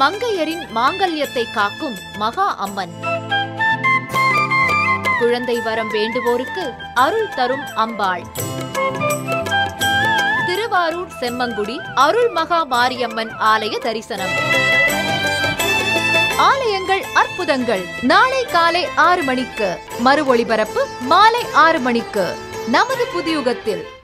மங்கையரின் மாங்கல்யத்தை காக்கும் மகா அம்மன். குழந்தை வரம் வேண்டுவோருக்கு அருள் தரும் அம்பாள். திருவாரூர் செம்மங்குடி அருள் மகா மாரியம்மன் ஆலய தரிசனம். ஆலயங்கள் அற்புதங்கள். நாளை காலை 6 மணிக்கு, மறு ஒளிபரப்பு மாலை 6 மணிக்கு நமது புதியுகத்தில்.